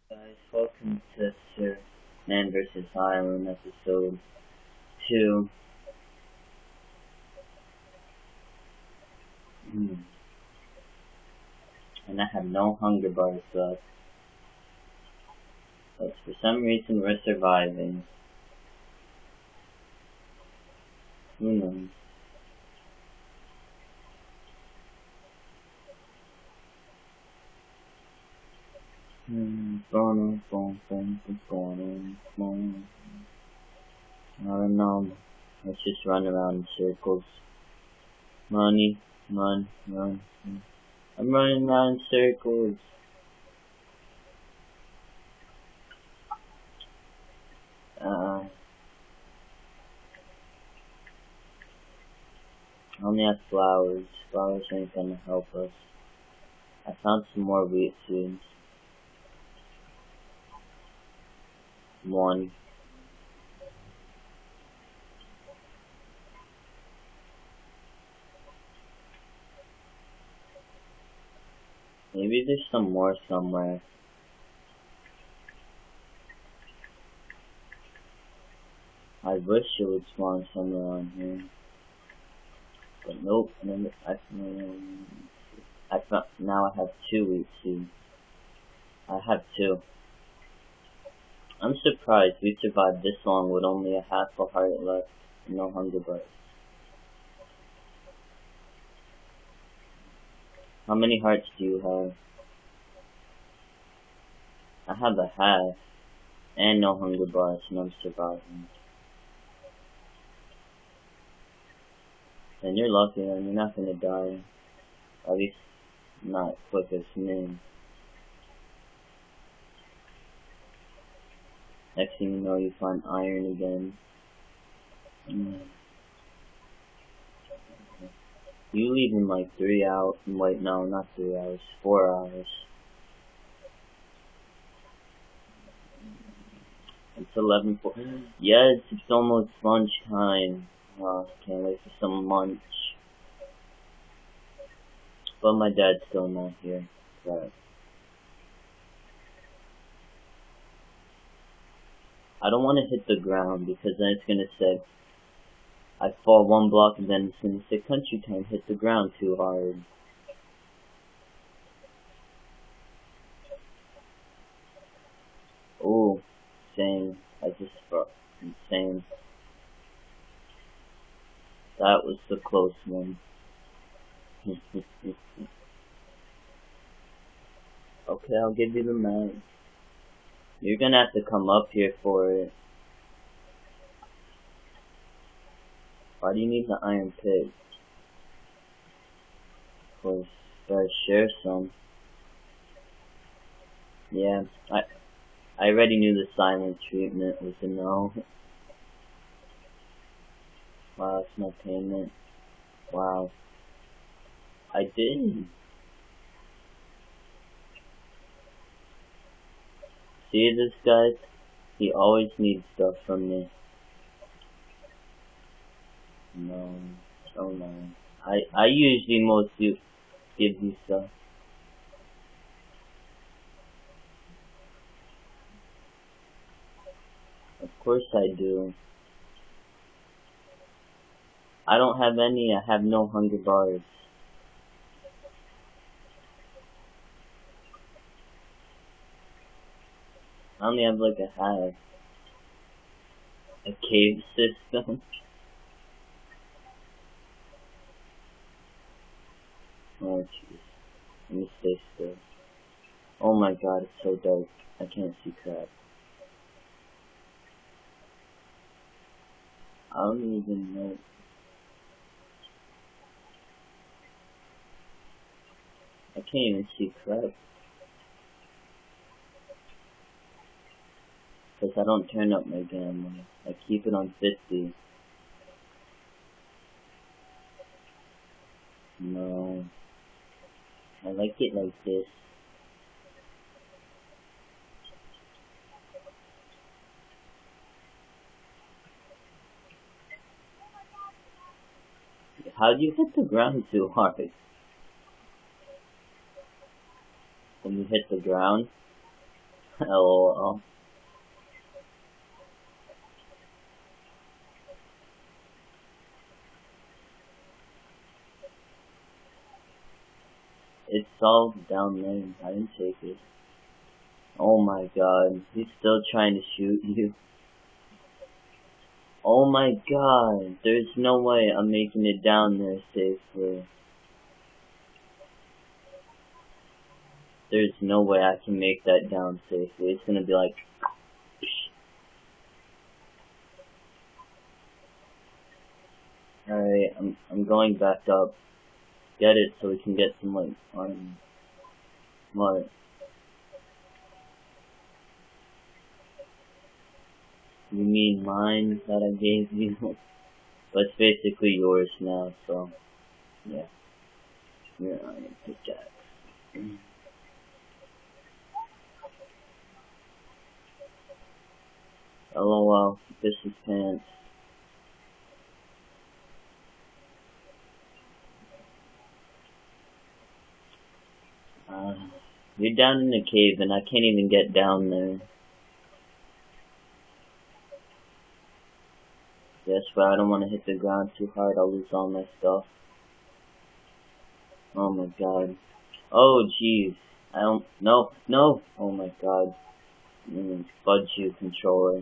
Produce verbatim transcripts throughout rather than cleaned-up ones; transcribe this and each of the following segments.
Guys, welcome to Sir Man versus. Island episode two. Hmm. And I have no hunger bars left. But for some reason we're surviving. Who knows? Hmm. Boom, boom, boom, boom, boom, boom. I don't know. Let's just run around in circles. Money, run, run. run. I'm running around in circles. Uh, I only have flowers. Flowers ain't gonna help us. I found some more wheat seeds. One. Maybe there's some more somewhere. I wish it would spawn somewhere on here. But nope, never, I, I found, now I have two wheat seeds. I have two. I'm surprised we survived this long with only a half a heart left and no hunger bars. How many hearts do you have? I have a half and no hunger bars and I'm surviving. And you're lucky and you're not gonna die. At least not quick as me. Next thing you know, you find iron again. Mm. You leave in like three hours. Wait, no, not three hours. Four hours. It's eleven four. Yes, it's almost lunchtime. Oh, can't wait for some lunch. But my dad's still not here. But I don't want to hit the ground because then it's gonna say I fall one block and then it's gonna say country time hit the ground too hard. Oh, same. I just felt insane. That was the close one. Okay, I'll give you the map. You're gonna have to come up here for it. Why do you need the iron pick? Of course, gotta share some. Yeah, I I already knew the silent treatment was a no. Wow, that's my payment. Wow. I did. See this guy? He always needs stuff from me. No. Oh no. I I usually mostly give you stuff. Of course I do. I don't have any, I have no hunger bars. I only have like a half. A cave system. Oh jeez. Let me stay still. Oh my god, it's so dark. I can't see crap. I don't even know. I can't even see crap. Because I don't turn up my gamma. I keep it on fifty. No. I like it like this. How do you hit the ground too hard? When you hit the ground? LOL. It's all down there. I didn't take it. Oh my god. He's still trying to shoot you. Oh my god. There's no way I'm making it down there safely. There's no way I can make that down safely. It's gonna be like... Alright, I'm, I'm going back up. Get it so we can get some, like, on... What? You mean mine that I gave you? But it's basically yours now, so... Yeah. You're on your pickaxe. LOL, this is pants. Uh, you're down in the cave and I can't even get down there. Yes, but I don't want to hit the ground too hard, I'll lose all my stuff. Oh my god. Oh jeez. I don't, no, no! Oh my god. Mm, fudge you, controller.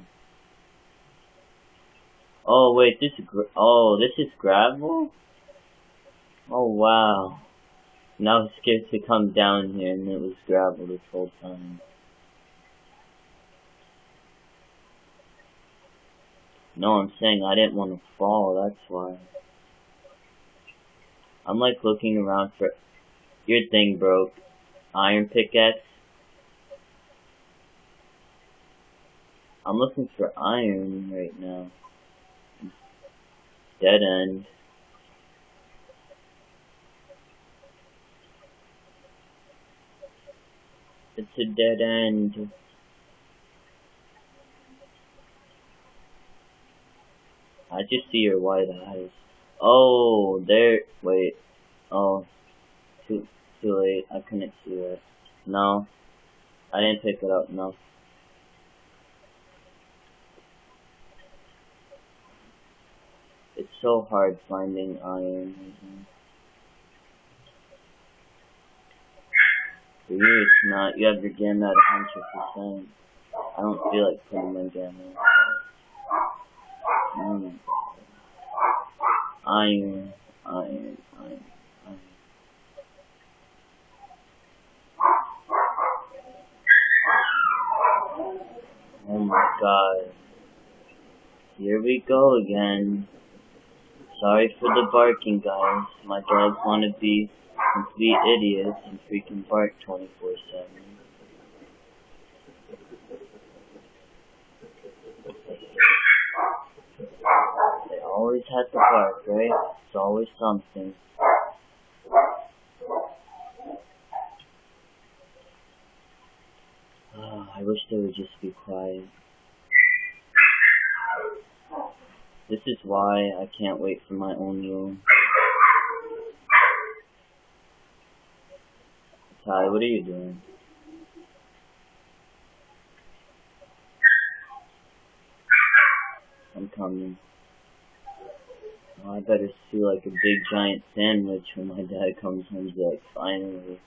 Oh wait, this is, gra oh, this is gravel? Oh wow. Now I was scared to come down here and it was gravel this whole time. No, I'm saying I didn't want to fall, that's why. I'm like looking around for... Your thing broke. Iron pickaxe. I'm looking for iron right now. Dead end. It's a dead end. I just see your white eyes. Oh, there. Wait. Oh, too too late. I couldn't see it. No, I didn't pick it up. No. It's so hard finding iron. For you, it's not. You have your gamma at one hundred percent. I don't feel like putting my gamma. Mm. Iron, iron, iron, iron. Oh my god. Here we go again. Sorry for the barking, guys. My dogs want to be complete idiots and freaking bark twenty-four seven. They always have to bark, right? It's always something. Oh, I wish they would just be quiet. This is why I can't wait for my own room. Ty, what are you doing? I'm coming. Oh, I better see like a big giant sandwich when my dad comes home and be like, finally.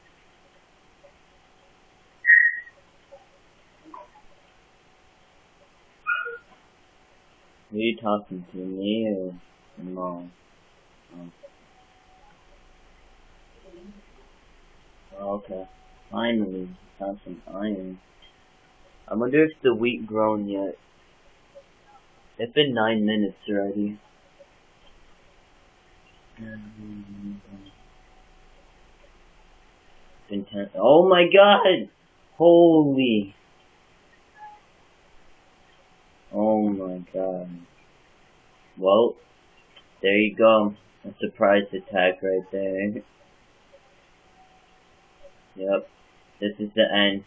Who are you talking to, me or your mom? Oh. Oh, okay. Finally, found some iron. I wonder if the wheat grown yet. It's been nine minutes already. Been ten. Oh my god! Holy! Oh my god. Well, there you go. A surprise attack right there. Yep. This is the end.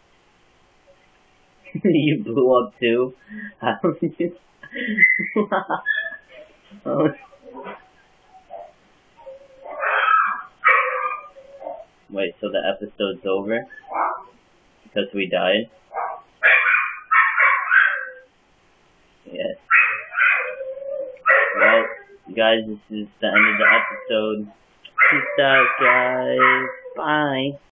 You blew up too? How did you? Oh. Wait, so the episode's over? Because we died? Well, you guys, this is the end of the episode. Peace out, guys. Bye.